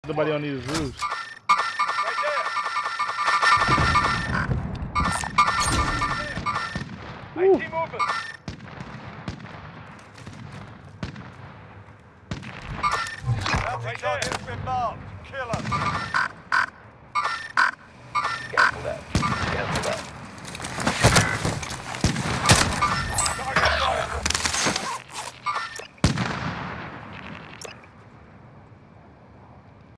Nobody on these roofs. Right there. I see movement. Bounty target's been marked. Kill 'em.